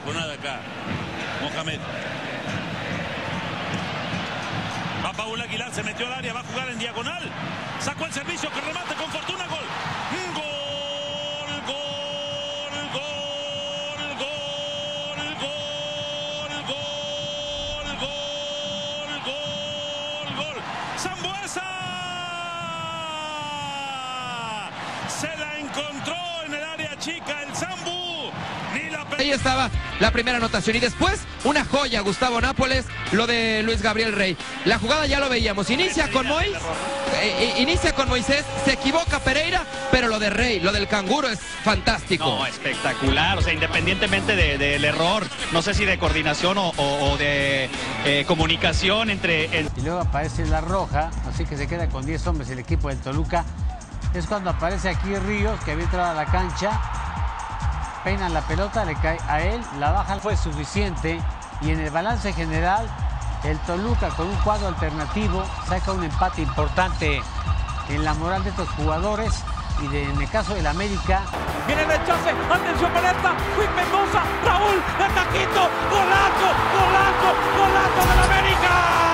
diagonal acá. Mohamed. Va Paul Aguilar, se metió al área, va a jugar en diagonal. Sacó el servicio, que remate con fortuna, gol. Gol, gol, gol, gol, gol, gol, gol, gol, gol. ¡Sambuesa! Se la encontró en el área chica el Sambu. Ahí estaba la primera anotación y después una joya, Gustavo Nápoles, lo de Luis Gabriel Rey. La jugada ya lo veíamos, inicia con Moisés, se equivoca Pereira, pero lo de Rey, lo del canguro es fantástico. No, espectacular, o sea, independientemente del error, no sé si de coordinación o de comunicación entre... Y luego aparece la roja, así que se queda con 10 hombres el equipo del Toluca. Es cuando aparece aquí Ríos, que había entrado a la cancha. Peinan la pelota, le cae a él, la baja fue suficiente y en el balance general el Toluca con un cuadro alternativo saca un empate importante en la moral de estos jugadores y en el caso del América. Viene el rechace, atención Peretta, Quick Mendoza, Raúl, de taquito, golazo, golazo, golazo del América.